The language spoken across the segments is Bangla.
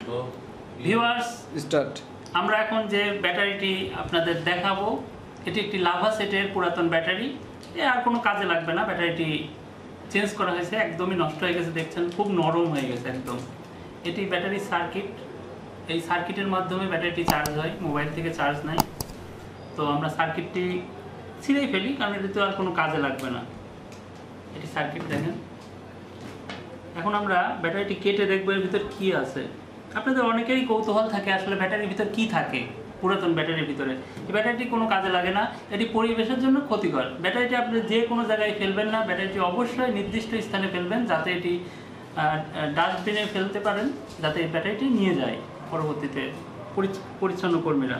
তো ভিউয়ার্স স্টার্ট। আমরা এখন যে ব্যাটারিটি আপনাদের দেখাবো এটি একটি লাভা সেটের পুরাতন ব্যাটারি। আর কোনো কাজে লাগবে না, ব্যাটারিটি চেঞ্জ করা হয়েছে, একদমই নষ্ট হয়ে গেছে, দেখছেন খুব নরম হয়ে গেছে একদম। এটি ব্যাটারি সার্কিট, এই সার্কিটের মাধ্যমে ব্যাটারিটি চার্জ হয়, মোবাইল থেকে চার্জ নাই। তো আমরা সার্কিটটি ছিঁড়েই ফেলি, কারণ এটি তো আর কোনো কাজে লাগবে না। এটি সার্কিট দেখেন। এখন আমরা ব্যাটারিটি কেটে দেখবো এর ভিতর কী আছে। আপনাদের অনেকেরই কৌতূহল থাকে আসলে ব্যাটারির ভিতর কি থাকে। পুরাতন ব্যাটারির ভিতরে এই ব্যাটারিটি কোনো কাজে লাগে না, এটি পরিবেশের জন্য ক্ষতিকর। ব্যাটারিটি আপনি যে কোনো জায়গায় ফেলবেন না, ব্যাটারিটি অবশ্যই নির্দিষ্ট স্থানে ফেলবেন, যাতে এটি ডাস্টবিনে ফেলতে পারেন, যাতে এই ব্যাটারিটি নিয়ে যায় পরবর্তীতে পরিচ্ছন্ন কর্মীরা।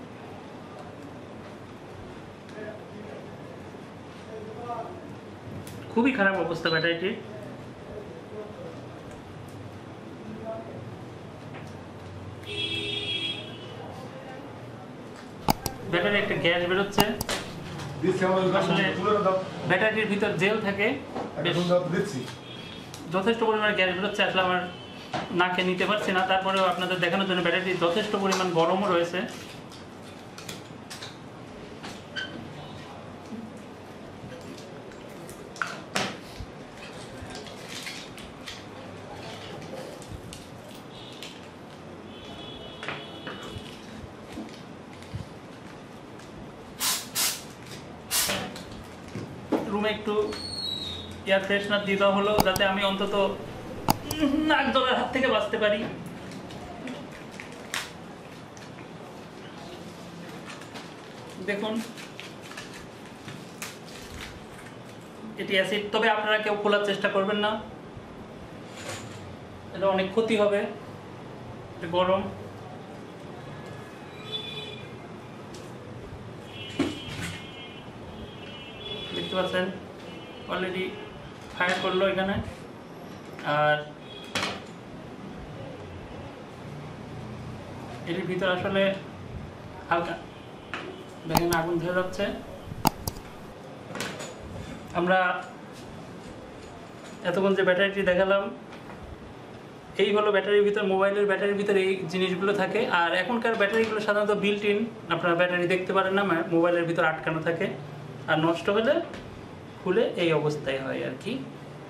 খুবই খারাপ অবস্থা ব্যাটারিটির। ব্যাটারি একটা গ্যাস বেরোচ্ছে, আসলে ব্যাটারির ভিতর জেল থাকে, যথেষ্ট পরিমাণে গ্যাস বেরোচ্ছে। আসলে আমার নাকে নিতে পারছি না, তারপরেও আপনাদের দেখানোর জন্য ব্যাটারিটি যথেষ্ট পরিমাণ গরমও রয়েছে। রুমে একটু এয়ার ফ্রেশনার দিয়ে দেওয়া হলো, যাতে আমি অন্তত নাক জ্বলার হাত থেকে বাঁচতে পারি। দেখুন এটি অ্যাসিড, তবে আপনারা কেউ খোলার চেষ্টা করবেন না, এটা অনেক ক্ষতি হবে। এটা গরম। দেখতে পাচ্ছেন অলরেডি ফায়ার করলো এখানে। আর এর ভিতর আসলে হালকা দেখেন আগুন ধরে যাচ্ছে। আমরা এতক্ষণ যে ব্যাটারিটি দেখালাম, এই হলো ব্যাটারির ভিতর, মোবাইলের ব্যাটারির ভিতরে এই জিনিসগুলো থাকে। আর এখনকার ব্যাটারিগুলো সাধারণত বিল্ট ইন, আপনারা ব্যাটারি দেখতে পারেন না, মোবাইলের ভিতর আটকানো থাকে। আর নষ্ট হলে খুলে এই অবস্থায় হয় আর কি।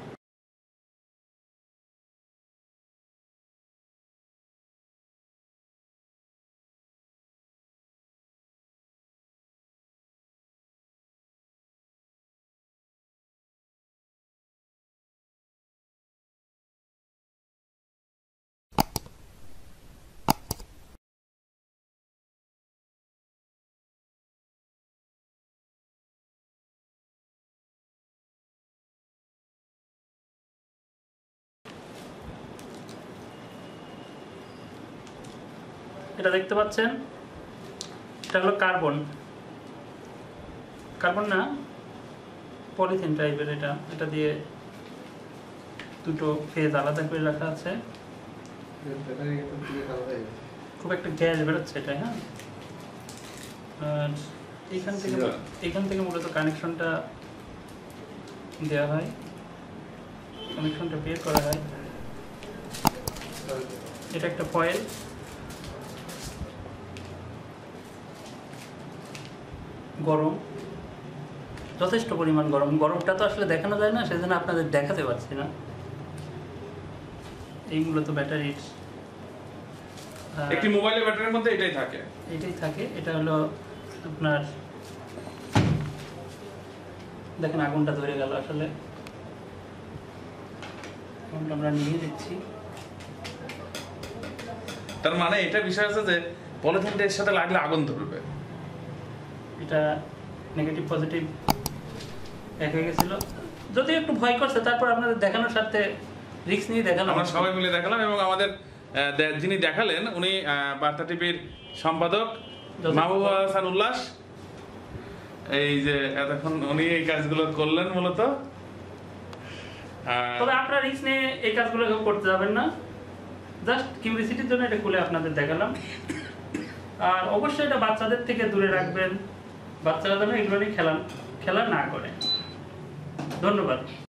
এটা দেখতে পাচ্ছেন, এটা হলো কার্বন, কার্বন না পলিথিন টাইপের। এটা দিয়ে দুটো ফেজ আলাদা করে রাখা আছে। খুব একটা গ্যাস বেরোচ্ছে এটা। হ্যাঁ, আর এখান থেকে মূলত কানেকশনটা দেওয়া হয়, কানেকশনটা বের করা হয়। এটা একটা ফয়েল, গরম, যথেষ্ট পরিমাণ গরম। গরমটা তো আসলে দেখানো যায় না, সেজন্য আপনাদের দেখাতে পারছি না। এই মূলত ব্যাটারির একটি মোবাইলের ব্যাটারির মধ্যে এটাই থাকে। এটা হলো আপনার, দেখেন আগুনটা ধরে গেল। আসলে আমরা নিয়ে দিচ্ছি। তার মানে এটা বিষয় আছে যে পলিথিনটা এর সাথে লাগলে আগুন ধরবে। এটা নেগেটিভ পজিটিভ এক হয়ে গেছিল, যদি একটু ভয় করছে। তারপর আপনাদের দেখানোর সাথে রিস্ক নিয়ে দেখালাম, আমরা সবাই মিলে দেখালাম। এবং আমাদের যিনি দেখালেন উনি বার্তা টিভির সম্পাদক মাহবুব হাসান উল্লাস। এই যে এতক্ষণ উনি এই কাজগুলো করলেন মূলত। তবে আপনারা রিস্ক নিয়ে এই কাজগুলো করতে যাবেন না, জাস্ট কিউরিসিটির জন্য এটা খুলে আপনাদের দেখালাম। আর অবশ্যই এটা বাচ্চাদের থেকে দূরে রাখবেন, বাচ্চারা যেন এগুলো নিয়ে খেলা না করে। ধন্যবাদ।